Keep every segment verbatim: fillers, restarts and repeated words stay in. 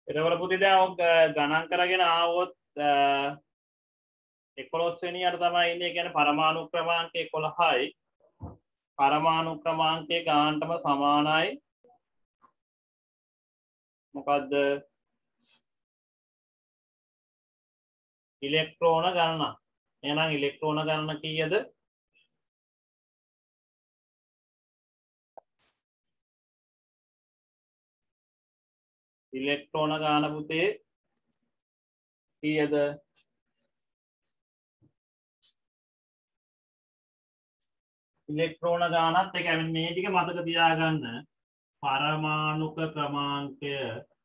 එතකොට පුතේ දැන් ඔක ගණන් කරගෙන ආවොත් එකොළොස් වෙනියට තමයි ඉන්නේ. ඒ කියන්නේ පරමාණු ක්‍රමාංක එකොළහයි. පරමාණු ක්‍රමාංකයේ ගානටම සමානයි මොකද්ද? ඉලෙක්ට්‍රෝන ගණන. එහෙනම් ඉලෙක්ට්‍රෝන ගණන කීයද? ඉලෙක්ට්‍රෝන ගාන පුතේ කීයද? ඉලෙක්ට්‍රෝන ගානත් ඒ කියන්නේ මේ ටික මතක තියාගන්න. පරමාණුක ක්‍රමාංකය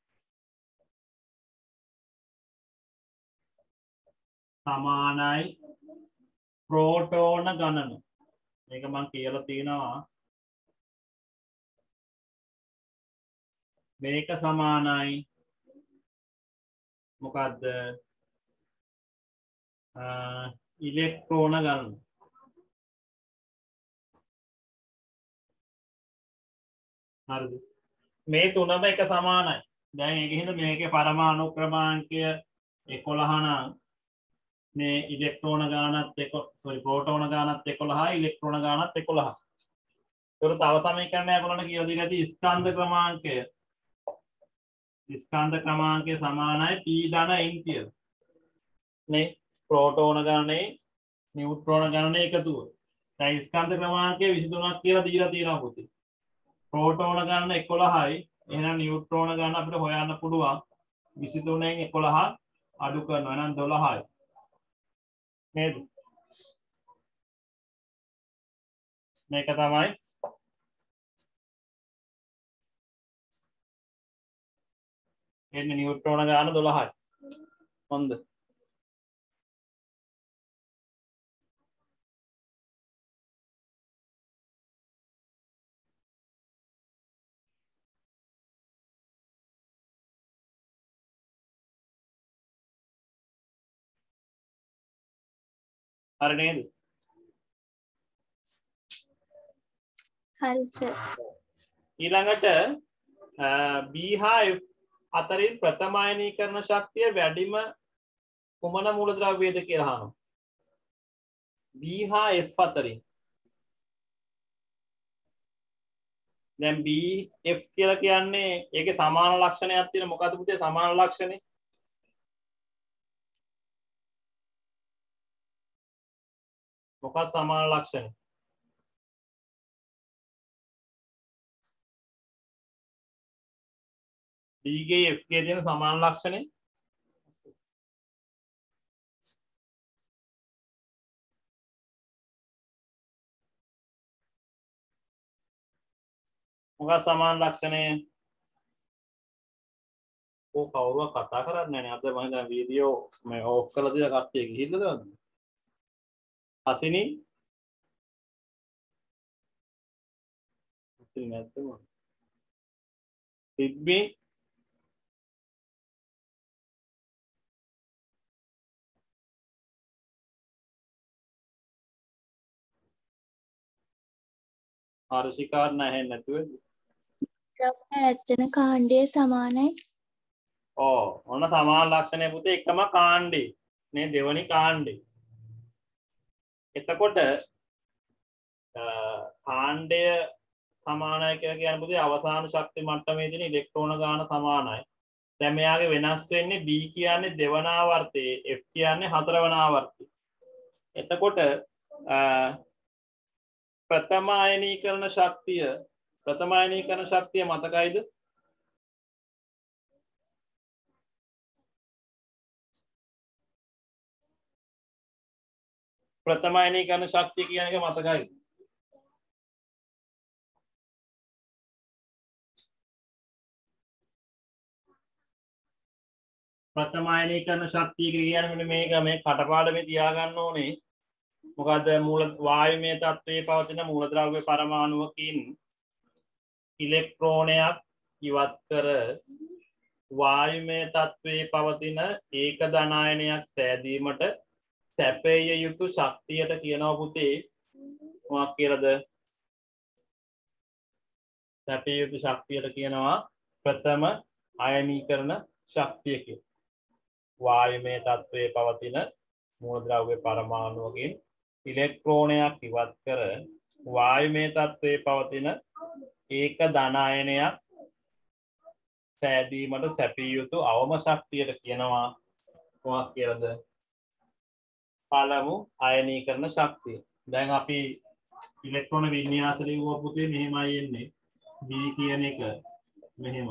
සමානයි ප්‍රෝටෝන ගණන. මේක මම කියලා තියෙනවා. මේක සමානයි මොකද්ද? ඉලෙක්ට්‍රෝන ගණන. හරිද? මේ තුනම එක සමානයි. දැන් ඒක හින්දා මේකේ පරමාණු ක්‍රමාංකය එකොළහ නම් මේ ඉලෙක්ට්‍රෝන ගානත් එක සෝරි ප්‍රෝටෝන ගානත් එකොළහයි ඉලෙක්ට්‍රෝන ගානත් එකොළහයි. ඒක තව සමීකරණයක් ඔයාලට කියලා දීලා ඇති ස්කන්ධ ක්‍රමාංකය. ස්කන්ධ ක්‍රමාංකය සමානයි p ධන n කියලා. නේ ප්‍රෝටෝන ගණනේ නියුට්‍රෝන ගණනේ එකතුව. දැන් ස්කන්ධ ක්‍රමාංකය විසි තුනක් කියලා දීලා තියෙනවා පුතේ. ප්‍රෝටෝන ගණන එකොළහයි. එහෙනම් නියුට්‍රෝන ගණන අපිට හොයන්න පුළුවන් විසි තුනෙන් එකොළහ අඩු කරනවා. එහෙනම් දොළහයි. නේද? මේක තමයි එන්නේ නියුට්‍රෝන ගාන දොළහයි. හොඳ. හරි නේද? හරි සර්. ඊළඟට B හා F අතරින් ප්‍රථම අයනීකරණ ශක්තිය වැඩිම කුමන මූලද්‍රව්‍යයද කියලා අහනවා. B හා F අතරින්. දැන් B F කියලා කියන්නේ ඒකේ සමාන ලක්ෂණයක් තියෙන මොකද්ද පුතේ සමාන ලක්ෂණේ? මොකක්ද සමාන ලක්ෂණේ? B ගේ F ගේ තියෙන සමාන ලක්ෂණේ මොකක්ද සමාන ලක්ෂණේ? ඕ කවුරුවක් කතා කරන්නේ නැහැ නේ. අද මම දැන් වීඩියෝ මේ ඕෆ් කරලා දීලා කට්ටිය ගිහිල්ලාද වන්ද? අතිනි අතිනි නැද්ද මොකද? සිද්මි ආරශිකාර නැහැ නැතුවද? ඇත්තන කාණ්ඩයේ සමානයි. ඕ ඔන්න සමාන ලක්ෂණය පුතේ එකම කාණ්ඩේ නේ දෙවනි කාණ්ඩේ. එතකොට කාණ්ඩය සමානයි කියලා කියන්නේ පුතේ අවසාන ශක්ති මට්ටමේ තියෙන ඉලෙක්ට්‍රෝන ගාන සමානයි. දැන් මෙයාගේ වෙනස් වෙන්නේ B කියන්නේ දෙවන ආවර්තයේ F කියන්නේ හතරවන ආවර්තයේ. එතකොට ප්‍රථම අයනීකරණ ශක්තිය ප්‍රථම අයනීකරණ ශක්තිය මතකයිද? ප්‍රථම අයනීකරණ ශක්තිය කියන එක මතකයිද? ප්‍රථම අයනීකරණ ශක්තිය කියන්නේ මේක මේ කටපාඩමේ තියාගන්න ඕනේ. මොකද මූල වායුමය තත්ත්වයේ පවතින මූලද්‍රව්‍ය පරමාණුවකින් ඉලෙක්ට්‍රෝනයක් ඉවත් කර වායුමය තත්ත්වයේ පවතින ඒක ධනායනයක් සෑදීමට සැපේය යුතු ශක්තියට කියනවා පුතේ මොකක් කියලාද? සැපේය යුතු ශක්තියට කියනවා ප්‍රථම අයනීකරණ ශක්තිය කියලා. වායුමය තත්ත්වයේ පවතින මූලද්‍රව්‍ය පරමාණුවකින් ඉලෙක්ට්‍රෝනයක් ඉවත් කර වායුමය තත්ත්වයේ පවතින ඒක ධන අයනයක් සෑදීමට සැපිය යුතු අවම ශක්තියට කියනවා මොකක් කියලාද? පළමු අයනීකරණ ශක්තිය. දැන් අපි ඉලෙක්ට්‍රෝන වින්‍යාස ලියුවා පුතේ මෙහෙමයි එන්නේ. B කියන එක මෙහෙම.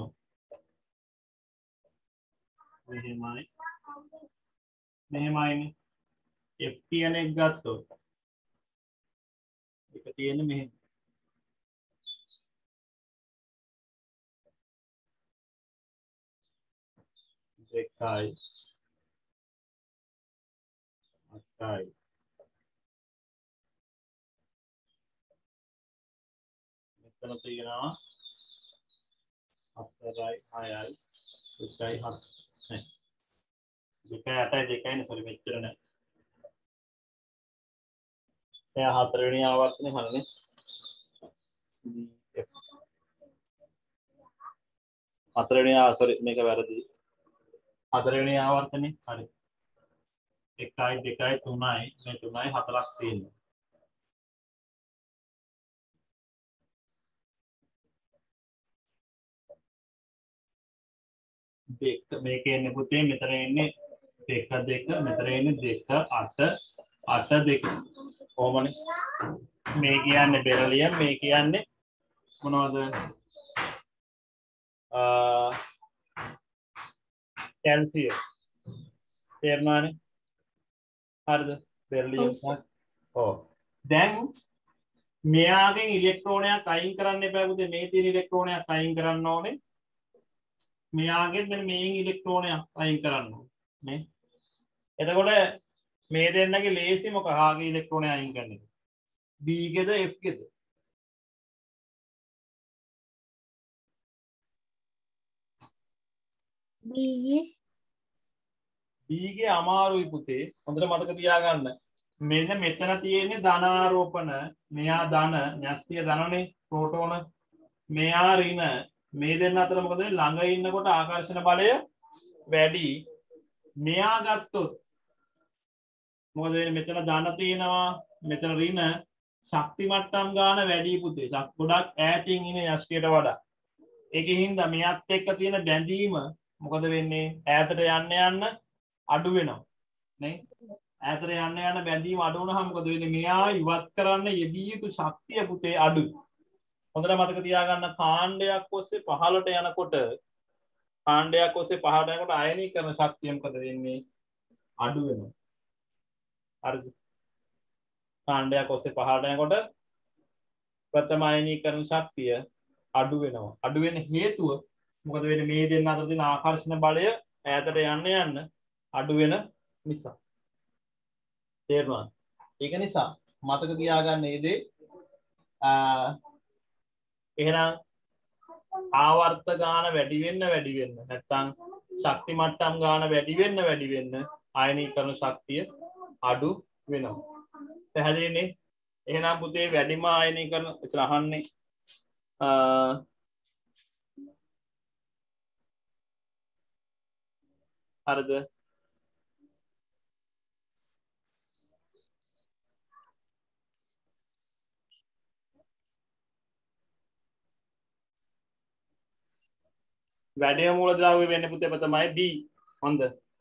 මෙහෙමයි. මෙහෙමයිනේ. F කියන එක ගත්තොත් එක තියෙන්නේ මෙහෙම. දෙකයි අටයි මෙතන තියෙනවා හතරයි හයයි එකයි හත නෑ දෙකයි අටයි දෙකයි නේ සෝරි මෙච්චර නෑ එයා හතරවෙනි ආවර්තනේ හරිනේ හතරවෙනි ආ සෝරි මේක වැරදි හතරවෙනි ආවර්තනේ හරි එකයි දෙකයි තුනයි මේ තුනයි හතරක් තියෙනවා දෙක මේකේ ඉන්නේ පුතේ මෙතන ඉන්නේ දෙක දෙක මෙතන ඉන්නේ දෙක අට අට දෙක කොහොමනේ මේ කියන්නේ බෙරලියම් මේ කියන්නේ මොනවද අ කැල්සියම් තේරුණානේ හරිද බෙරලියම් ඔව් දැන් මෙයාගෙන් ඉලෙක්ට්‍රෝනයක් අයින් කරන්න එපා පුතේ මේ තියෙන ඉලෙක්ට්‍රෝනයක් අයින් කරන්න ඕනේ මෙයාගෙන් මෙන්න මේන් ඉලෙක්ට්‍රෝනයක් අයින් කරන්න ඕනේ නේ එතකොට මේ දෙන්නගේ ලේසි මොක ආගේ ඉලෙක්ට්‍රෝනය අයින් කරන එක B ගෙද F ගෙද B ගේ B ගේ අමාරුයි පුතේ හොඳට මතක තියාගන්න මෙන්න මෙතන තියෙන්නේ ධනාරෝපණ මෙයා ධන න්‍යෂ්ටිය ධනනේ ප්‍රෝටෝන මෙයා ඍණ මේ දෙන්න අතර මොකද ළඟ ඉන්නකොට ආකර්ෂණ බලය වැඩි මෙයා ගත්තොත් මොකද වෙන්නේ මෙතන ධන තියෙනවා මෙතන ඍණ ශක්ති මට්ටම් ගන්න වැඩි පුතේ ගොඩක් ඈතින් ඉන්නේ න්‍යෂ්ටියට වඩා ඒකෙන් හින්දා මෙයත් එක්ක තියෙන බැඳීම මොකද වෙන්නේ ඈතට යන්න යන්න අඩු වෙනවා නේ ඈතට යන්න යන බැඳීම අඩු වුණාම මොකද වෙන්නේ මෙයා ඉවත් කරන්න යෙදී යුතු ශක්තිය පුතේ අඩුයි හොඳට මතක තියාගන්න කාණ්ඩයක් ඔස්සේ පහළට යනකොට කාණ්ඩයක් ඔස්සේ පහළට යනකොට අයනීකරණ ශක්තිය මොකද වෙන්නේ අඩු වෙනවා හරිද කාණ්ඩයක් ඔස්සේ පහළට යනකොට ප්‍රථම අයනීකරණ ශක්තිය අඩු වෙනවා අඩු වෙන හේතුව මොකද වෙන්නේ මේ දෙන්න අතර තියෙන ආකර්ෂණ බලය ඈතට යන්න යන්න අඩු වෙන නිසා තේරුණාද ඒක නිසා මතක තියාගන්න මේ දේ එහෙනම් ආවර්ත ගාන වැඩි වෙන්න වැඩි වෙන්න නැත්නම් ශක්ති මට්ටම් ගාන වැඩි වෙන්න වැඩි වෙන්න ආයනීකරණ ශක්තිය අඩු වෙනවා පැහැදිලිනේ එහෙනම් පුතේ වැඩිම ආයනීකරණ ඉතින් අහන්නේ අ හරිද වැඩිම මූලද්‍රව්‍ය වෙන්නේ පුතේ තමයි B හොඳ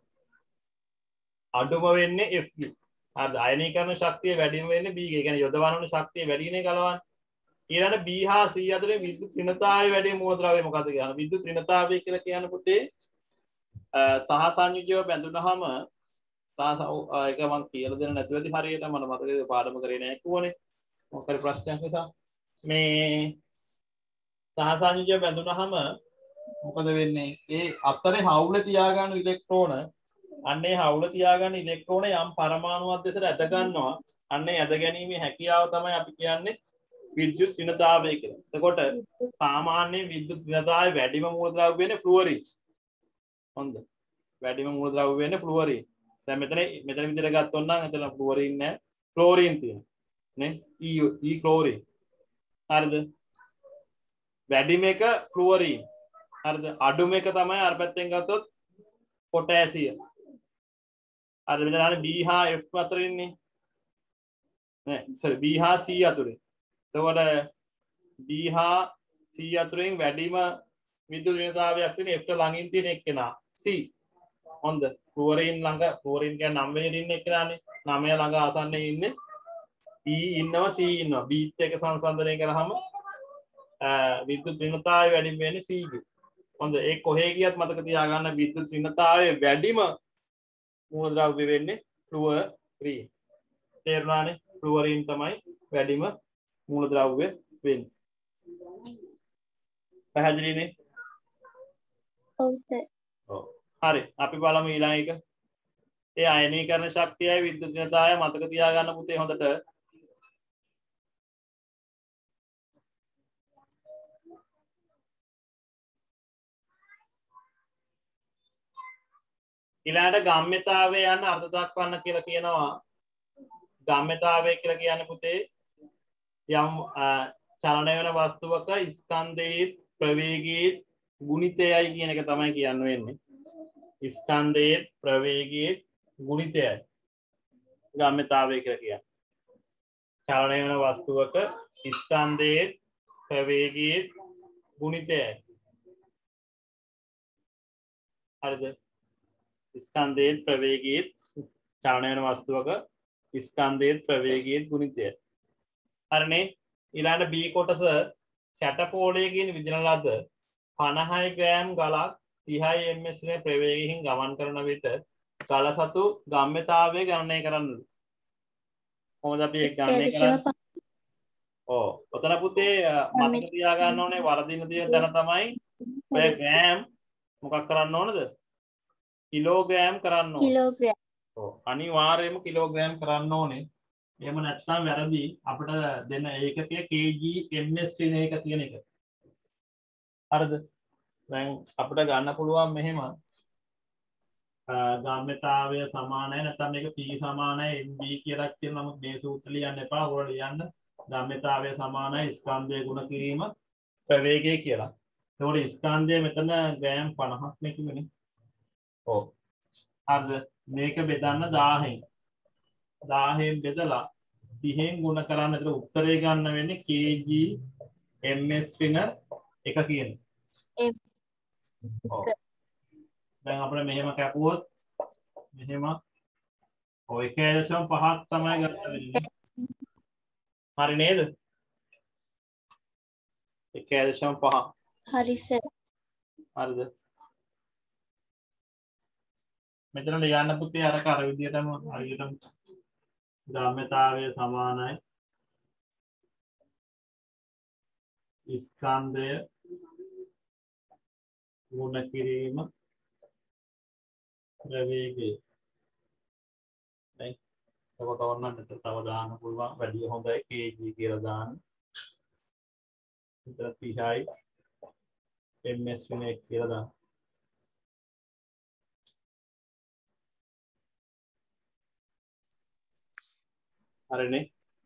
අඩුම වෙන්නේ F හරිද අයනීකරණ ශක්තිය වැඩිම වෙන්නේ B ගේ. ඒ කියන්නේ යොදවන ඕනේ ශක්තිය වැඩිනේ කලවන්න. ඊළඟ B හා C අතරේ විද්‍යුත් ඍණතාවය වැඩි මූලද්‍රව්‍ය මොකද්ද කියන්නේ? විද්‍යුත් ඍණතාවය කියලා කියන පුතේ සහ සංයුජව බැඳුනහම ඒක මම කියලා දෙන්න නැතුව ඇති හරියට මම මතකද පාඩම කරේ නැහැ කිව්වනේ. මොකක් හරි ප්‍රශ්නයක් නිසා මේ සහ සංයුජව බැඳුනහම මොකද වෙන්නේ? ඒ අතරේ හවුල තියාගන්න ඉලෙක්ට්‍රෝන අන්නේ හවුල තියාගන්න ඉලෙක්ට්‍රෝන යම් පරමාණුවක් දෙසට ඇද ගන්නවා. අන්නේ ඇද ගැනීමේ හැකියාව තමයි අපි කියන්නේ විද්‍යුත් ඍණතාවය කියලා. එතකොට සාමාන්‍ය විද්‍යුත් ඍණතාවය වැඩිම මූලද්‍රව්‍ය වෙන්නේ ෆ්ලුවරින්. හොඳ. වැඩිම මූලද්‍රව්‍ය වෙන්නේ ෆ්ලුවරින්. දැන් මෙතන මෙතන විදිහට ගත්තොත් නම් එතන ෆ්ලුවරින් නෑ. ක්ලෝරින් තියෙනවා. නේ? E E chlorine. හරිද? වැඩිම එක ෆ්ලුවරින්. හරිද? අඩුම එක තමයි අර පැත්තෙන් ගත්තොත් potassium අර මෙතන හරිය B හා F අතර ඉන්නේ නෑ sorry B හා C අතරේ එතකොට B හා C අතරින් වැඩිම විදුලි ඍණතාවයක් තියෙන F ට ළඟින් තියෙන එක්කෙනා C හොඳ ක්ලෝරින් ළඟ ක්ලෝරින් කියන්නේ නවය වෙනි ඉන්න එක්කෙනානේ නවය ළඟ ආසන්නයේ ඉන්නේ E ඉන්නවා C ඉන්නවා B ත් එක්ක සංසන්දනය කරාම විද්‍යුත් ඍණතාවය වැඩි වෙන්නේ C ගේ හොඳ ඒ කොහේ ගියත් මතක තියාගන්න විද්‍යුත් ඍණතාවය වැඩිම මූලද්‍රව්‍ය වෙන්නේ ෆ්ලුවරින් තේරුණානේ ෆ්ලුවරින් තමයි වැඩිම මූලද්‍රව්‍ය වෙන්නේ පැහැදිලිනේ ඔව් සර් ඔව් හරි අපි බලමු ඊළඟ එක ඒ අයනීකරණ ශක්තියයි විද්‍යුත් ඍණතාවය මතක තියාගන්න පුතේ හොඳට ඊළඟට ගම්ම්‍යතාවය යන අර්ථ දක්වන්න කියලා කියනවා ගම්ම්‍යතාවය කියලා කියන්නේ පුතේ යම් චලනය වෙන වස්තුවක ස්කන්ධයේ ප්‍රවේගයේ ගුණිතයයි කියන එක තමයි කියන්න වෙන්නේ ස්කන්ධයේ ප්‍රවේගයේ ගුණිතයයි ගම්ම්‍යතාවය කියලා කියන්නේ චලනය වෙන වස්තුවක ස්කන්ධයේ ප්‍රවේගයේ ගුණිතයයි හරිද ස්කන්ධයේ ප්‍රවේගයේ චලනය වෙන වස්තුවක ස්කන්ධයේ ප්‍රවේගයේ ගුණිතයයි හරිනේ ඊළඟට B කොටස කැටපෝලයකින් විදින ලද පනහයි ග්‍රෑම් ගලක් තිහයි එම්එස් නේ ප්‍රවේගයෙන් ගමන් කරන විට ගල සතු ගම්ම්‍යතාවය ගණනය කරන්න. කොහොමද අපි ඒක ගණනය කරන්නේ? ඔව්. ඔතන පුතේ මතක තියාගන්න ඕනේ වර්ධින තියෙන තැන තමයි ඔය ග්‍රෑම් මොකක් කරන්න ඕනද? කිලෝග්‍රෑම් කරන්න ඕනේ. කිලෝග්‍රෑම්. ඔව්. අනිවාර්යයෙන්ම කිලෝග්‍රෑම් කරන්න ඕනේ. එහෙම නැත්නම් වැරදි අපිට දෙන ඒකකය kg ms කියන එක තියෙන එක. හරිද? දැන් අපිට ගන්න පුළුවන් මෙහෙම ගම්ම්‍යතාවය සමානයි නැත්නම් මේක p සමානයි mb කියලා කියන නමුත් මේ සූත්‍ර ලියන්න එපා. ඔයාලා ලියන්න ගම්ම්‍යතාවය සමානයි ස්කන්ධය ගුණ කිරීම ප්‍රවේගය කියලා. ඒකෝට ස්කන්ධය මෙතන ග්‍රෑම් පනහක් නේ කිව්වනේ. ඔව්. හරිද? මේක බෙදන්න දහයෙන්. දහයෙන් බෙදලා තිහෙන් ගුණ කරන්න ඒතර උත්තරේ ගන්න වෙන්නේ kg ms ඍණ එක කියන්නේ. ඔව්. දැන් අපිට මෙහෙම කැපුවොත් මෙහෙම ඔය එක දශම පහක් තමයි ගන්න වෙන්නේ. හරි නේද? එක දශම පහ. හරි සර්. හරිද? මෙතන ලියන්න පුතේ අර කර විදියටම හරියටම ගම්ම්‍යතාවය සමානයි ස්කන්ධය ගුණ කිරීම ප්‍රවේගය නේ එතකොට ඔන්න මෙතන තව දාන්න පුළුවන් වැඩි හොඳයි kg කියලා දාන්න මෙතන තිහයි ms වෙන එක කියලා දාන්න හරිනේ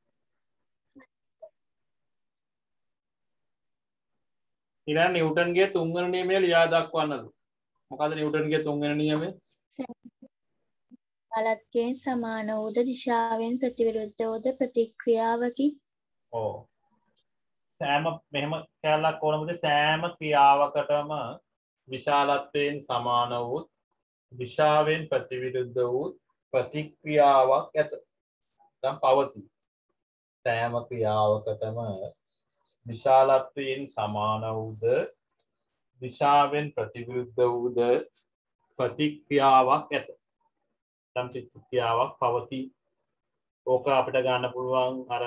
ඊළඟ නිව්ටන්ගේ තුන්වෙනි නියමය ලියා දක්වන්නද මොකද්ද නිව්ටන්ගේ තුන්වෙනි නියමය බලත්ගේ සමාන වූද දිශාවෙන් ප්‍රතිවිරුද්ධ වූද ප්‍රතික්‍රියාවකි ඔව් සෑම මෙහෙම කැලලක් ඕනමද සෑම ක්‍රියාවකටම විශාලත්වයෙන් සමාන වූ දිශාවෙන් ප්‍රතිවිරුද්ධ වූ ප්‍රතික්‍රියාවක් ඇත දැන් පවතී සෑම ක්‍රියාවකටම විශාලත්වයෙන් සමාන වූද දිශාවෙන් ප්‍රතිවිරුද්ධ වූද ප්‍රතික්‍රියාවක් ඇත දැන් ප්‍රතික්‍රියාවක් පවතී ඕක අපිට ගන්න පුළුවන් අර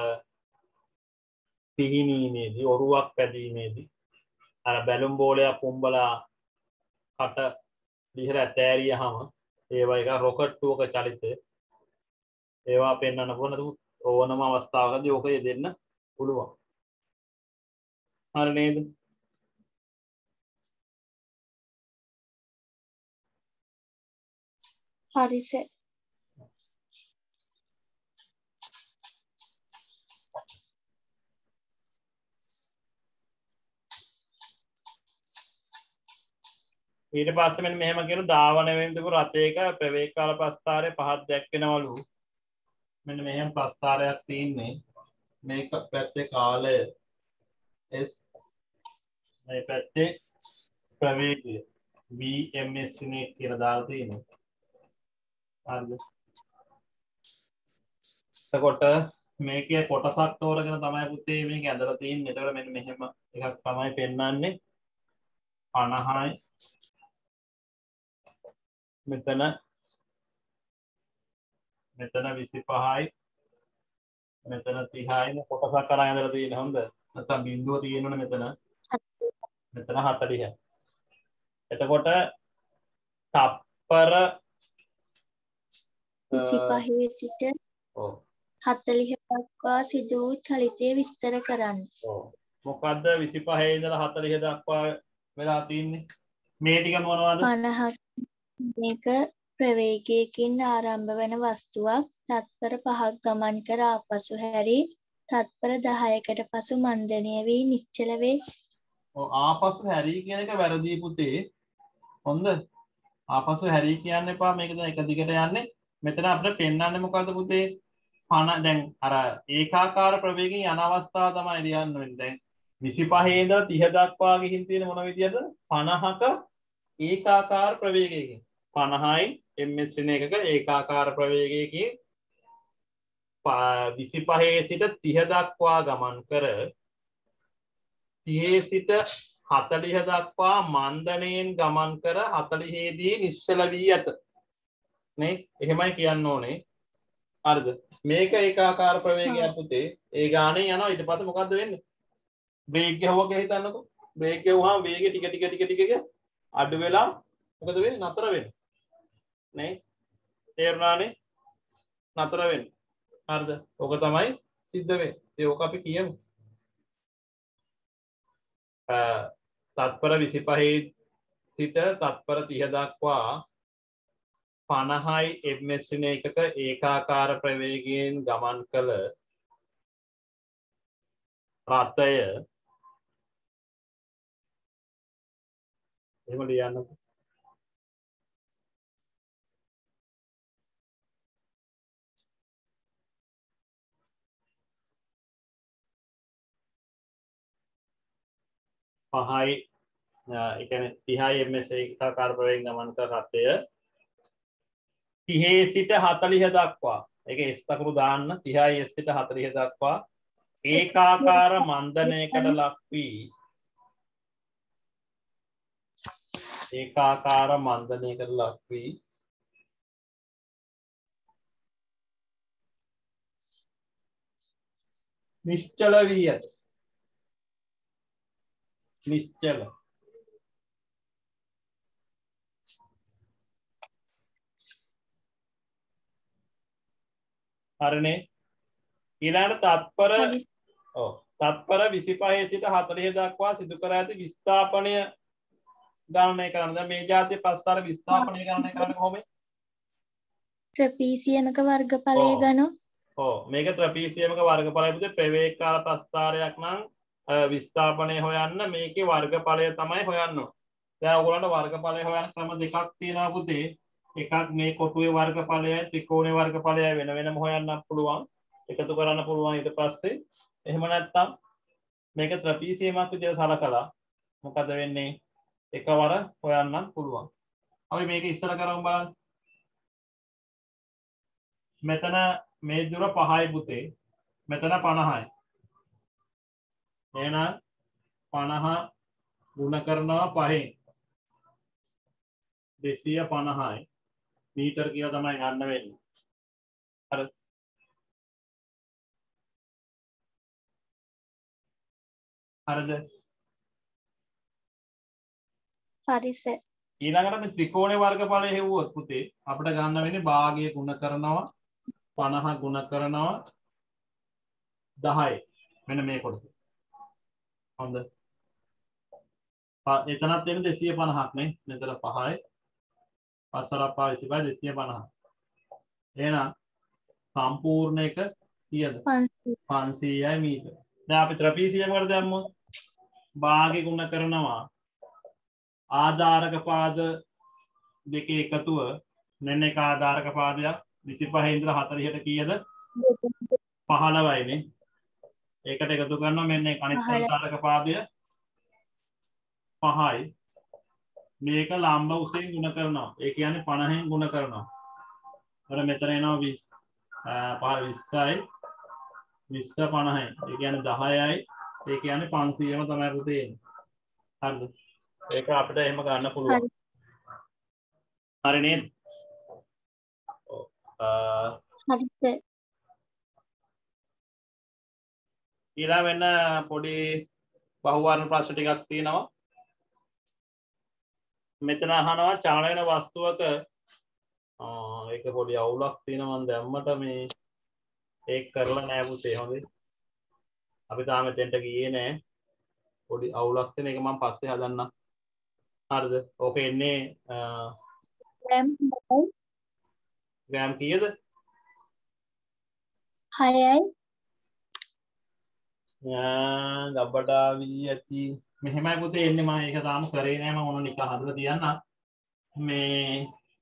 පිහිනීමේදී ඔරුවක් පැදීමේදී අර බැලුම් බෝලයක් පුම්බලා කට දිහර ඇතෑරියහම ඒවා එක රොකට්ටුවක චලිතය ඒවා පෙන්වන්න පුළුවන් ඕනම අවස්ථාවකදී ඕක යෙදෙන්න පුළුවන් හරි නේද හරි සර් ඊට පස්සේ මෙන්න මෙහෙම කියන ධාවන වෙමින් තිබු රථයක ප්‍රවේග කාල ප්‍රස්ථාරය පහක් දැක්වෙනවලු. මෙන්න මෙහෙම ප්‍රස්ථාරයක් තියෙන්නේ. මේක පැත්තේ කාලය s මේ පැත්තේ ප්‍රවේගය v ms නේ කියලා දාලා තියෙනවා. හරිද? එතකොට මේකේ කොටසක් තෝරගෙන තමයි පුතේ මේක ඇදලා තියෙන්නේ. එතකොට මෙන්න මෙහෙම එකක් තමයි පෙන්වන්නේ. පනහයි මෙතන මෙතන විසිපහයි මෙතන තිහයි කොටසක් කරන් ඇදලා තියෙන්නේ. හොඳ. නැත්නම් බිඳුව තියෙනවනේ මෙතන. මෙතන හතළිහයි. එතකොට තප්පර විසිපහේ සිට ඔව් හතළිහ දක්වා සිදු වූ චලිතය විස්තර කරන්න. ඔව් මොකද්ද විසිපහේ ඉඳලා හතළිහ දක්වා වෙලා තින්නේ? මේ ටික මොනවද? පනහක් මේක ප්‍රවේගයකින් ආරම්භ වන වස්තුවක් තත්පර පහක් ගමන් කර ආපසු හැරී තත්පර දහයකට පසු මන්දනය වී නිශ්චල වේ. ඔව් ආපසු හැරී කියන එක වැරදි පුතේ. හොඳ. ආපසු හැරී කියන්න එපා. මේක දැන් එක දිගට යන්නේ. මෙතන අපිට පෙන්වන්නේ මොකද්ද පුතේ? පන දැන් අර ඒකාකාර ප්‍රවේගයෙන් යන අවස්ථාව තමයි ලියන්න වෙන්නේ. දැන් විසිපහේ ඉඳලා තිහ දක්වා ගිහින් තියෙන මොන විදියද? පනහක ඒකාකාර ප්‍රවේගයකින්. පනහයි ms ශ්‍රේණි එකක ඒකාකාර ප්‍රවේගයකින් විසිපහේ සිට තිහ දක්වා ගමන් කර තිහේ සිට හතළිහ දක්වා මන්දණයෙන් ගමන් කර හතළිහේ දී නිශ්චල වී ඇත. නේ? එහෙමයි කියන්න ඕනේ. හරිද? මේක ඒකාකාර ප්‍රවේගයක් පුතේ. ඒ ගානේ යනවා. ඊට පස්සේ මොකද්ද වෙන්නේ? බ්‍රේක් ගහුවා කියලා හිතන්නකෝ. බ්‍රේක් ගහුවාම වේගය ටික ටික ටික ටික අඩු වෙලා මොකද වෙන්නේ? නතර වෙන්නේ. නේ? තේරුණානේ? නතර වෙන්නේ. හරිද? ඔක තමයි සිද්ධ වෙන්නේ. ඒ ඔක අපි කියමු. තත්පර විසිපහේ සිට තත්පර තිහ දක්වා පනහයි ms ශ්‍රේණි එකක ඒකාකාර ප්‍රවේගයෙන් ගමන් කළ රථය එහෙම ලියන්නකෝ. පහයි ඒ කියන්නේ තිහයි ms ඒකාකාර ප්‍රවේගයෙන් ගමන් කළ රථය තිහේ සිට හතළිහ දක්වා ඒක s අකුරු දාන්න තිහයි s සිට හතළිහ දක්වා ඒකාකාර මන්දනයකට ලක් වී ඒකාකාර මන්දනයකට ලක් වී නිශ්චල වී ඇත. නිශ්චල හරිනේ. ඊළඟට තත්පර ඔව් තත්පර විසිපහේ සිට හතළිහ දක්වා සිදු කර ඇති විස්ථාපනය ගණනය කරන්න. දැන් මේ જાතිය ප්‍රස්ථාර විස්ථාපනය ගණනය කරන්නේ කොහොමද? ට්‍රපීසියමක වර්ගඵලය ගනෝ. ඔව් මේක ට්‍රපීසියමක වර්ගඵලය පුතේ ප්‍රවේග කාල ප්‍රස්ථාරයක් නම් විස්ථාපනය හොයන්න මේකේ වර්ගඵලය තමයි හොයන්න ඕනේ. දැන් ඔයගොල්ලන්ට වර්ගඵලය හොයන්න ක්‍රම දෙකක් තියෙනවා පුතේ. එකක් මේ කොටුවේ වර්ගඵලයයි ත්‍රිකෝණයේ වර්ගඵලයයි වෙන වෙනම හොයන්න පුළුවන්. එකතු කරන්න පුළුවන්. ඊට පස්සේ එහෙම නැත්නම් මේක ත්‍රපීසියමක් විදිහට සලකලා මොකද වෙන්නේ? එකවර හොයන්න පුළුවන්. අපි මේක ඉස්සර කරමු බලන්න. මෙතන මේ දුර පහයි පුතේ. මෙතන පනහයි. එහෙනම් පනහ ගුණ කරනවා පහෙන් දෙසිය පනහයි මීටර් කියලා තමයි ගන්න වෙන්නේ. හරි. හරිද? හරි සර්. ඊළඟට මේ ත්‍රිකෝණයේ වර්ගඵලය හෙව්වොත් පුතේ අපිට ගන්න වෙන්නේ භාගය ගුණ කරනවා පනහ ගුණ කරනවා දහය. මෙන්න මේ කොටස. හොඳ. එතනත් එන්නේ දෙසිය පනහක් නේ. මෙතන පහයි. පස්සර පහ විසිපහ දෙසිය පනහ. එහෙනම් සම්පූර්ණ එක කීයද? පන්සීයයි මීටර. දැන් අපි ත්‍රපීසියමකට දැම්මොත් භාගය ගුණ කරනවා ආධාරක පාද දෙකේ එකතුව මෙන්න එක ආධාරක පාදයක් විසිපහ ඉඳලා හතළිහට කීයද පහළොවයිනේ ඒකට එකතු කරනවා මෙන්න අනිත් ආධාරක පාදය පහයි මේක ලම්බ උසෙන් ගුණ කරනවා ඒ කියන්නේ පනහෙන් ගුණ කරනවා අර මෙතන එනවා විස් පහ විස්සයි විස්ස පනහයි ඒ කියන්නේ දහයයි ඒ කියන්නේ පන්සීයම තමයි පුතේ එන්නේ හරිද ඒක අපිට එහෙම ගන්න පුළුවන් හරි නේද හරිද ඊළඟ වෙන පොඩි බහුවර්ණ ප්‍රශ්න ටිකක් තියෙනවා මෙතන අහනවා චලන වෙන වස්තුවක ඒක පොඩි අවුලක් තියෙනවා මම දැම්මට මේ ඒක කරලා නෑ පුතේ හොඳේ අපි තාම එතෙන්ට ගියේ නෑ පොඩි අවුලක් තියෙන එක මම පස්සේ හදන්නම් හරිද ඕක එන්නේ ග්‍රෑම් ග්‍රෑම් කීයද හයයි ගබ්බඩා වී ඇති මෙහෙමයි පුතේ එන්නේ මම ඒක තාම කරේ නෑ මම ඕන නිකන් හදලා තියන්න මේ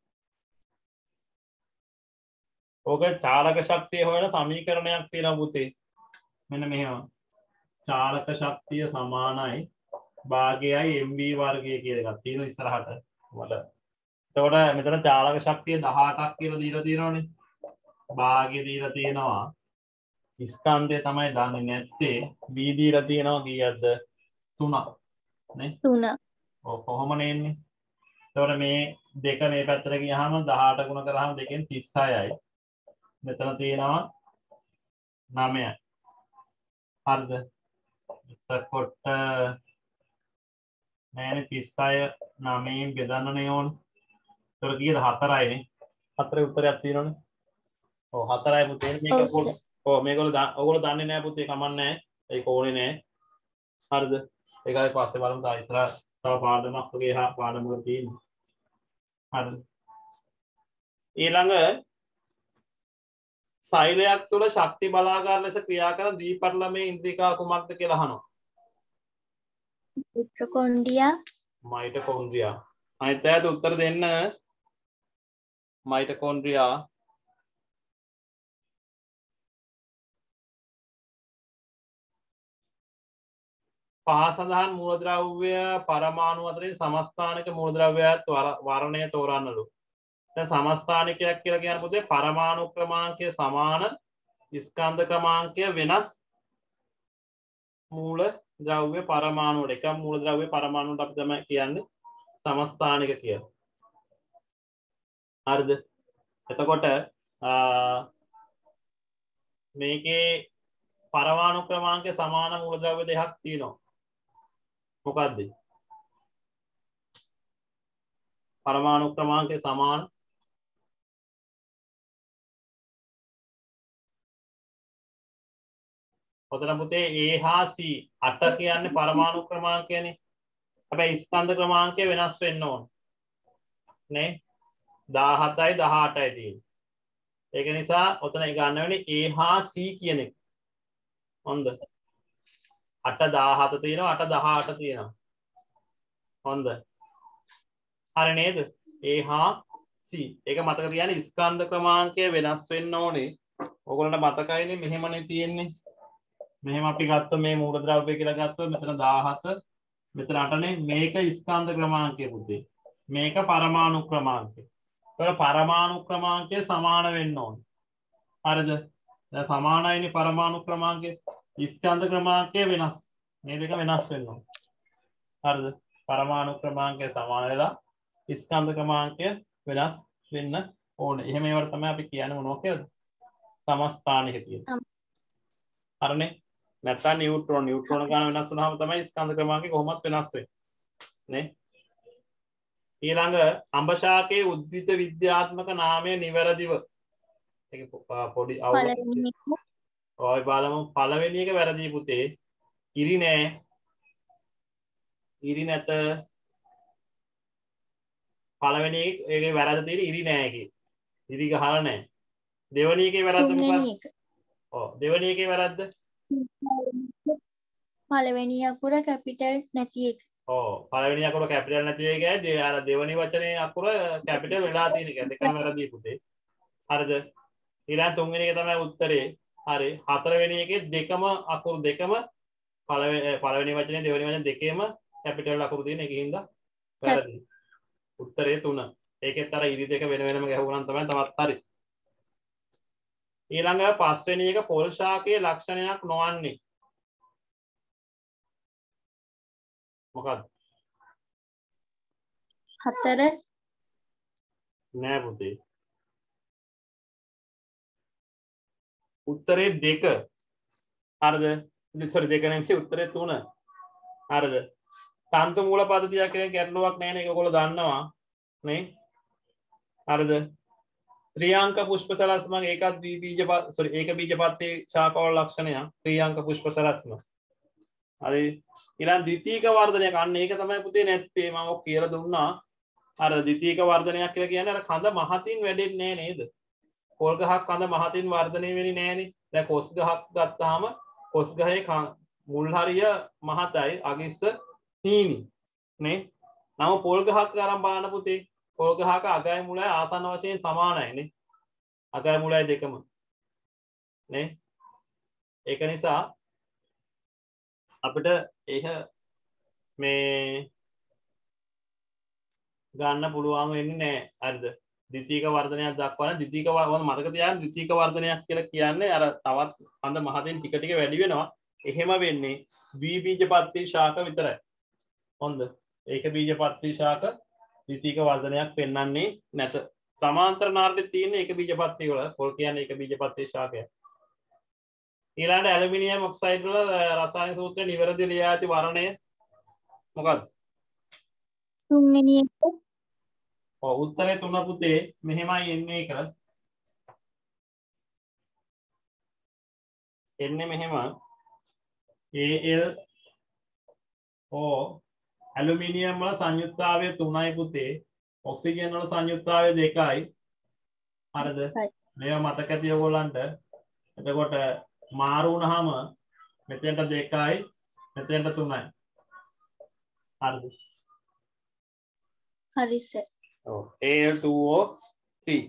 ඕක චාලක ශක්තිය හොයන සමීකරණයක් තියෙනවා පුතේ මෙන්න මෙහෙම චාලක ශක්තිය සමානයි භාගයයි එම් වී වර්ගය කියලා එකක් තියෙනවා ඉස්සරහට වල එතකොට මෙතන චාලක ශක්තිය දහඅටක් කියලා දීලා තියෙනවානේ භාගය දීලා තියෙනවා ස්කන්ධය තමයි දන්නේ නැත්තේ v දීලා තියෙනවා කීයක්ද තුනක් නේ තුන ඔව් කොහොමද එන්නේ එතකොට මේ දෙක මේ පැත්තට ගියාම දහඅට ගුණ කරාම දෙකෙන් තිස්හයයි මෙතන තියෙනවා නවයයි හරිද එතකොට නෑනේ තිස්හය නවයෙන් බෙදන්නනේ ඕනේ එතකොට කීයද හතරයිනේ හතරේ උත්තරයක් තියෙනවනේ ඔව් හතරයි පුතේ මේක ඔව් මේගොල්ලෝ ඔයගොල්ලෝ දන්නේ නැහැ පුතේ කමන්නේ ඒක ඕනේ නැහැ හරිද ඒකයි පස්සේ බලමු තා ඉතලා තව පාඩමක් වගේ හා පාඩමක් තියෙනවා හරිද ඊළඟ සෛලයක් තුළ ශක්ති බලාගාර ලෙස ක්‍රියා කරන දීපර්ලමේ ඉන්ද්‍රිකා කුමක්ද කියලා අහනවා මිටොකොන්ඩ්‍රියා මයිටොකොන්ඩ්‍රියා අනිත් අයත් උත්තර දෙන්න මයිටොකොන්ඩ්‍රියා පහ සඳහන් මූලද්‍රව්‍ය පරමාණු අතරින් සමස්ථානික මූලද්‍රව්‍යයත් වර්ණය තෝරන්නලු. දැන් සමස්ථානිකයක් කියලා කියන පුතේ පරමාණු ක්‍රමාංකය සමාන ස්කන්ධ ක්‍රමාංකය වෙනස් මූල ද්‍රව්‍ය පරමාණුවට එක මූල ද්‍රව්‍ය පරමාණුවට අපි තමයි කියන්නේ සමස්ථානික කියලා. හරිද? එතකොට මේකේ පරමාණු ක්‍රමාංකය සමාන මූල ද්‍රව්‍ය දෙකක් තියෙනවා. මොකක්ද පරමාණු ක්‍රමාංකය සමාන ඔතන පුතේ A හා C අට කියන්නේ පරමාණු ක්‍රමාංකයනේ හැබැයි ස්කන්ධ ක්‍රමාංකය වෙනස් වෙන්න ඕන නේ දහහතයි දහඅටයි තියෙන්නේ ඒක නිසා ඔතන ගන්න වෙන්නේ A හා C කියන එක හොඳ අට දහහත තියෙනවා අට දහඅට තියෙනවා හොඳ හරි නේද A හා C ඒක මතක තියාගන්න ස්කන්ධ ක්‍රමාංකය වෙනස් වෙන්න ඕනේ ඔයගොල්ලන්ට මතකයිනේ මෙහෙමනේ තියෙන්නේ මෙහෙම අපි ගත්ත මේ මූලද්‍රව්‍ය කියලා ගත්තොත් මෙතන දහහත මෙතන අටනේ මේක ස්කන්ධ ක්‍රමාංකය පුතේ මේක පරමාණු ක්‍රමාංකය ඒතර පරමාණු ක්‍රමාංකය සමාන වෙන්න ඕනේ හරිද දැන් සමානයිනේ පරමාණු ක්‍රමාංකය ස්කන්ධ ක්‍රමාංකය වෙනස් මේ දෙක වෙනස් වෙන්න ඕනේ හරිද පරමාණු ක්‍රමාංකය සමාන වෙලා ස්කන්ධ ක්‍රමාංකය වෙනස් වෙන්න ඕනේ එහෙම ඒවට තමයි අපි කියන්නේ මොනවා කියලාද සමස්ථානික කියලා හරිනේ නැත්නම් නියුට්‍රෝන නියුට්‍රෝන ගාන වෙනස් වුනහම තමයි ස්කන්ධ ක්‍රමාංකය කොහොමත් වෙනස් වෙන්නේ නේ ඊළඟ අඹශාකයේ උද්භිද විද්‍යාත්මක නාමය නිවැරදිව ඒක පොඩි අවුලක් ඔය බලමු පළවෙනි එක වැරදි පුතේ ඉරි නෑ ඉරි නැත පළවෙනි එකේ වැරද්ද තියෙන්නේ ඉරි නෑ එකේ ඉරි ගහලා නෑ දෙවෙනි එකේ වැරද්ද මොකක්ද ඔව් දෙවෙනි එකේ වැරද්ද පළවෙනි අකුර කැපිටල් නැති එක ඔව් පළවෙනි අකුර කැපිටල් නැති එකයි අර දෙවෙනි වචනේ අකුර කැපිටල් වෙලා තියෙන එක දෙකම වැරදි පුතේ හරිද ඊළඟ තුන්වෙනි එක තමයි උත්තරේ හරි හතරවෙනි එකේ දෙකම අකුරු දෙකම පළවෙනි පළවෙනි වචනේ දෙවෙනි වචනේ දෙකේම කැපිටල් අකුරු තියෙන එකකින්ද වැරදි උත්තරේ තුන ඒකෙත් අර ඉරි දෙක වෙන වෙනම ගැහුවා නම් තමයි තවත් හරි ඊළඟ පස්වෙනි එක පොල් ශාකයේ ලක්ෂණයක් නොවන්නේ මොකක්ද හතර නෑ පුතේ උත්තරේ දෙක හරිද sorry දෙක නෙමෙයි උත්තරේ තුන හරිද තන්තු මූල පද්ධතියක් එක ගැටලුවක් නෑ නේ ඒක ඔයගොල්ලෝ දන්නවා නේ හරිද ත්‍රිාංක පුෂ්ප සලස්මක් ඒකත් ද්විබීජ sorry ඒක බීජ පත්‍රයේ ශාඛාවල ලක්ෂණයක් ත්‍රිාංක පුෂ්ප සලස්ම හරි ඊළඟ ද්විතීක වර්ධනයක් අන්න ඒක තමයි පුතේ නැත්තේ මම ඔක් කියලා දුන්නා අර ද්විතීක වර්ධනයක් කියලා කියන්නේ අර කඳ මහතින් වැඩෙන්නේ නෑ නේද පොල් ගහක් කඳ මහතින් වර්ධනය වෙන්නේ නෑනේ දැන් කොස් ගහක් ගත්තාම කොස් ගහේ මුල් හරිය මහතයි අගිස්ස හීනි නේ නම පොල් ගහක් අරන් බලන්න පුතේ පොල් ගහක අගයි මුලයි ආසන්න වශයෙන් සමානයි නේ අගයි මුලයි දෙකම නේ ඒක නිසා අපිට ඒක මේ ගන්න පුළුවන් වෙන්නේ නැහැ හරිද ද්විතීක වර්ධනයක් දක්වන ද්විතීක වර්ධන මතක තියාගන්න ද්විතීක වර්ධනයක් කියලා කියන්නේ අර තවත් හඳ මහතෙන් ටික ටික වැඩි වෙනවා එහෙම වෙන්නේ ද්විබීජපත්‍රී ශාක විතරයි හොඳ ඒක බීජපත්‍රී ශාක ද්විතීක වර්ධනයක් පෙන්වන්නේ නැත සමාන්තර නාරෙත් තියෙන ඒක බීජපත්‍රී වල පොල් කියන්නේ ඒක බීජපත්‍රී ශාකය ඊළඟ ඇලුමිනියම් ඔක්සයිඩ් වල රසායනික සූත්‍රය නිවැරදි ලියා ඇති වර්ණය මොකක්ද තුන්වෙනි එක ඔව් උත්තරේ තුන පුතේ මෙහෙමයි එන්නේ එක එන්නේ මෙහෙම A L O ඇලුමිනියම් වල සංයුක්තාවය තුනයි පුතේ ඔක්සිජන් වල සංයුක්තාවය දෙකයි හරිද මේවා මතක ඇති ඔයගොල්ලන්ට එතකොට මාරු වුණාම මෙතෙන්ට දෙකයි මෙතෙන්ට තුනයි හරිද හරි සර් ඔව් A L two O three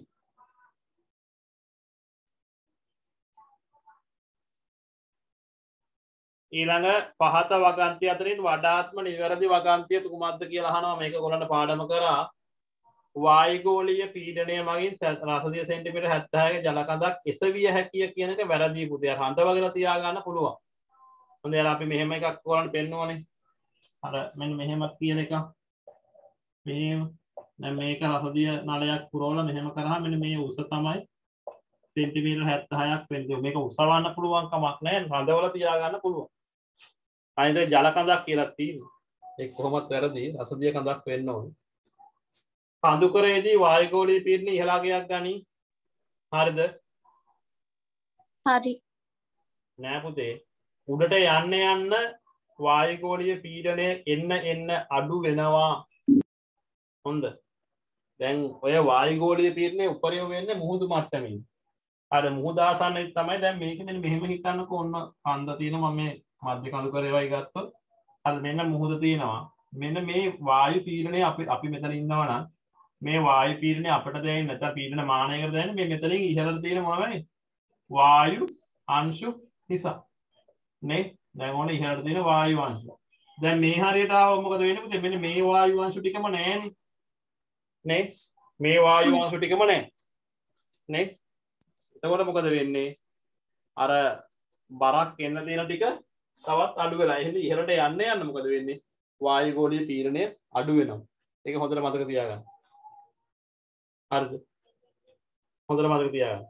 ඊළඟ පහත වගන්තිය අතරින් වඩාත්ම නිවැරදි වගන්තිය කුමක්ද කියලා අහනවා මේක ඔයගොල්ලන්ට පාඩම කරා වායුගෝලීය පීඩනය මගින් රසදිය සෙන්ටිමීටර් හැත්තෑවක ජල කඳක් එසවිය හැකිය කියන එක වැරදි පුතේ. හඳ වගේලා තියා ගන්න පුළුවන්. හොඳයි අර අපි මෙහෙම එකක් ඔයාලට පෙන්නවනේ. අර මෙන්න මෙහෙම කියන එක. මෙහෙම දැන් මේක රසදිය නලයක් පුරවලා මෙහෙම කරාම මෙන්න මේ උස තමයි සෙන්ටිමීටර් හැත්තෑවක් වෙන්නේ. මේක උසවන්න පුළුවන් කමක් නැහැ. හඳවල තියා ගන්න පුළුවන්. අනිත් ජල කඳක් කියලා තියෙනවා. ඒක කොහොමත් වැරදි. රසදිය කඳක් වෙන්න ඕනේ. කඳුකරේදී වායුගෝලීය පීඩනය ඉහළගයක් ගනි. හරිද? හරි. නෑ පුතේ. උඩට යන්න යන්න වායුගෝලීය පීඩනය එන්න එන්න අඩු වෙනවා. හොඳ. දැන් ඔය වායුගෝලීය පීඩනය උපරිම වෙන්නේ මුහුදු මට්ටමින්. අර මුහුද ආසන්නයේ තමයි දැන් මේක මෙන්න මෙහෙම හිතන්නකෝ ඔන්න කන්ද තියෙනවා මම මේ මධ්‍ය කඳුකරේ වයි ගත්තොත් අර මෙන්න මුහුද තියෙනවා. මෙන්න මේ වායු පීඩනය අපි අපි මෙතන ඉන්නවා නම් මේ වායු පීඩනය අපිට දැනෙන්නේ නැත්නම් පීඩන මානයකට දැනෙන්නේ මේ මෙතනින් ඉහළට තියෙන මොනවද වායු අංශු නිසා නේ දැන් ඕනේ ඉහළට තියෙන වායු අංශු දැන් මේ හරියට ආව මොකද වෙන්නේ පුතේ මෙන්න මේ වායු අංශු ටිකම නැහැනේ නේ මේ වායු අංශු ටිකම නැහැ නේ එතකොට මොකද වෙන්නේ අර බරක් එන්න තියෙන ටික තවත් අඩු වෙලා එහෙනම් ඉහළට යන්න යන්න මොකද වෙන්නේ වායුගෝලීය පීඩනය අඩු වෙනවා ඒක හොඳට මතක තියාගන්න හරිද හොඳට මතක තියාගන්න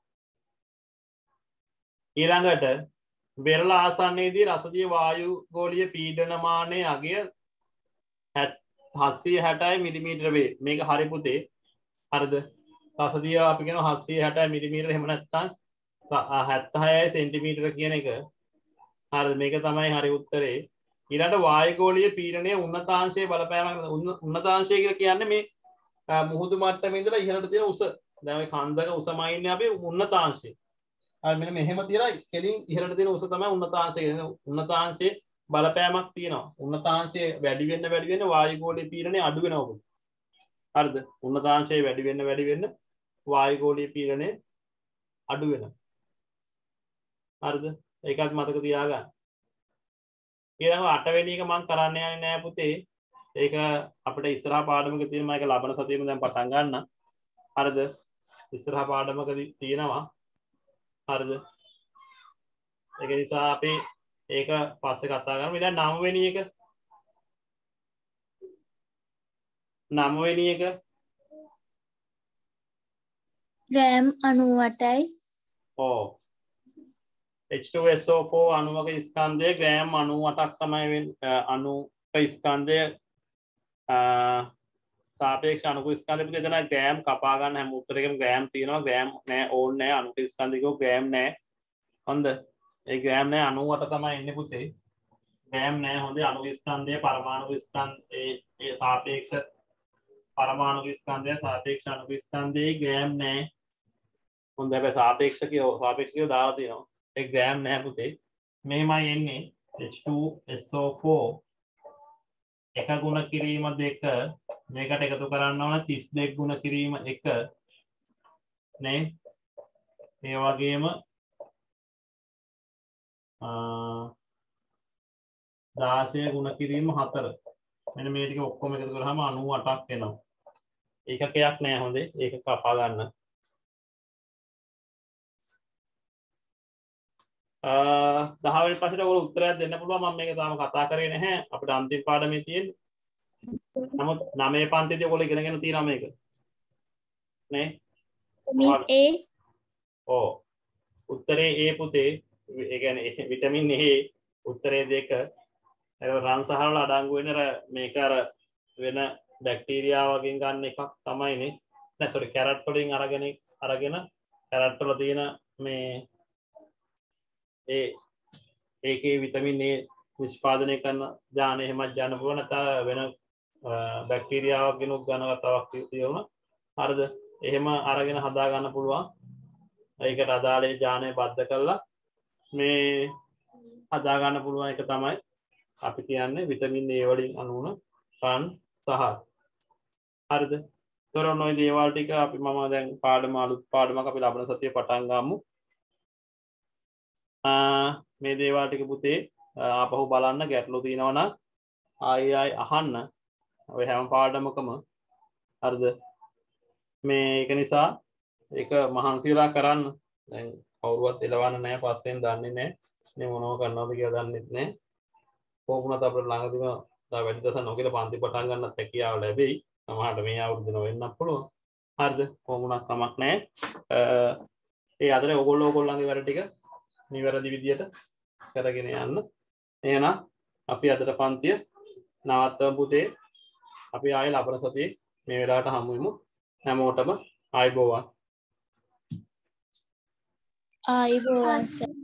ඊළඟට වෙරළ ආසන්නයේදී රසදිය වායුගෝලීය පීඩනමානයේ අගය හත්සිය හැටයි මිලිමීටර වේ මේක හරි පුතේ හරිද රසදිය අපි කියනවා හත්සිය හැටයි මිලිමීටර එහෙම නැත්නම් හැත්තෑහයි සෙන්ටිමීටර කියන එක හරිද මේක තමයි හරි උත්තරේ ඊළඟ වායුගෝලීය පීඩනයේ උන්නතාංශයේ බලපෑමක් උන්නතාංශය කියලා කියන්නේ මේ මුහුදු මට්ටමේ ඉඳලා ඉහළට තියෙන උස. දැන් ඔය කන්දක උසම ඉන්නේ අපි උන්නතාංශය. හරි මෙන්න මෙහෙම තියලා කෙලින් ඉහළට තියෙන උස තමයි උන්නතාංශය කියන්නේ. උන්නතාංශයේ බලපෑමක් තියෙනවා. උන්නතාංශය වැඩි වෙන්න වැඩි වෙන්න වායුගෝලීය පීඩනය අඩු වෙනවා පුතේ. හරිද? උන්නතාංශය වැඩි වෙන්න වැඩි වෙන්න වායුගෝලීය පීඩනය අඩු වෙනවා. හරිද? ඒකත් මතක තියාගන්න. ඊළඟ අට වෙනි එක මම කරන්න යන්නේ නෑ පුතේ. ඒක අපිට ඉස්සරහා පාඩමක තියෙන මම ඒක ලබන සතියේම දැන් පටන් ගන්න. හරිද? ඉස්සරහා පාඩමකදී තියෙනවා. හරිද? ඒක නිසා අපි ඒක පස්සේ කතා කරමු. ඊළඟ නව වෙනි එක නව වෙනි එක ග්‍රෑම් අනූඅටයි. ඔව් H two S O four අණුවක ස්කන්ධය ග්‍රෑම් අනූඅටක් තමයි වෙන්නේ. අණුක ස්කන්ධය සාපේක්ෂ අණුක ස්කන්ධය පුතේ එතන ග්‍රෑම් කපා ගන්න හැම උත්තරයකම ග්‍රෑම් තියෙනවා. ග්‍රෑම් නෑ ඕන් නෑ අණුක ස්කන්ධිකෝ ග්‍රෑම් නෑ. හොඳ. ඒ ග්‍රෑම් නෑ අනූඅට තමයි එන්නේ පුතේ. ග්‍රෑම් නෑ හොඳේ අණුක ස්කන්ධය පරමාණු ස්කන්ධ ඒ ඒ සාපේක්ෂ පරමාණු ස්කන්ධය සාපේක්ෂ අණුක ස්කන්ධයේ ග්‍රෑම් නෑ. හොඳ හැබැයි සාපේක්ෂකයෝ සාපේක්ෂකයෝ දාලා තියෙනවා. ඒ ග්‍රෑම් නෑ පුතේ. මෙහෙමයි එන්නේ H two S O four එක ගුණ කිරීම දෙක මේකට එකතු කරන්න ඕන තිස් දෙක ගුණ කිරීම එක නේ. ඒ වගේම දාසය ගුණ කිරීම හතර. මෙන්න මේ ටික ඔක්කොම එකතු කරාම අනූඅටක් එනවා. ඒකකයක් නෑ හොඳේ. ඒක කපා ගන්න. දහ වෙනි ප්‍රශ්නෙට ඔයගොල්ලෝ උත්තරයක් දෙන්න පුළුවන්. මම මේක තාම කතා කරේ නැහැ. අපිට අන්තිම පාඩමේ තියෙන්නේ. නමුත් නවය පන්තිදී ඔයගොල්ලෝ ඉගෙනගෙන තියෙනවා මේක. නේ? A. ඔව්. උත්තරේ A පුතේ. ඒ කියන්නේ විටමින් A උත්තරේ දෙක. ඒක රන් සහවල අඩංගු වෙන මේක අර වෙන බැක්ටීරියා වලින් ගන්න එකක් තමයිනේ. නෑ සෝරි කැරට් වලින් අරගෙන අරගෙන කැරට් වල තියෙන මේ ඒ ඒකේ විටමින් A නිෂ්පාදනය කරන ජාන එහෙමත් යන්න පුළුවන්. නැත්නම් වෙන බැක්ටීරියාවක් ගෙනුත් ගන්න කතාවක් තියෙනවා. හරිද? එහෙම අරගෙන හදා ගන්න පුළුවන්. ඒකට අදාළ ජානය බද්ධ කරලා මේ හදා ගන්න පුළුවන් එක තමයි අපි කියන්නේ විටමින් A වලින් අනුන රන් සහ. හරිද? තොරන ওই දේවල් ටික අපි මම දැන් පාඩම අලුත් පාඩමක් අපි ලබන සතියේ පටන් ගමු. මේ දේවල් ටික පුතේ ආපහු බලන්න ගැටලු තියෙනවා නම් ආයි ආයි අහන්න. ඔය හැම පාඩමකම හරිද? මේ ඒක නිසා ඒක මහන්සිලා කරන්න. දැන් කවුරුවත් එලවන්න නැහැ පස්සෙන් දන්නේ නැහැ. මේ මොනව කරනවද කියලා දන්නෙත් නැහැ. කොහොමුණත් අපිට ළඟදීම තව වැඩි දවසක් නොකියල පන්ති පටන් ගන්නත් හැකියාව ලැබෙයි. සමහරට මේ අවුරුද්ද නොවෙන්නත් පුළුවන්. හරිද? කොහොමුණත් කමක් නැහැ. ඒ අතරේ ඔයගොල්ලෝ ඔයගොල්ලන්ගේ වැඩ ටික නිවැරදි විදියට කරගෙන යන්න. එහෙනම් අපි අදට පන්තිය නවත්තමු පුතේ. අපි ආයෙ ලබන සතියේ මේ වෙලාවට හමු වෙමු. හැමෝටම ආයුබෝවන්. ආයුබෝවන් සර්.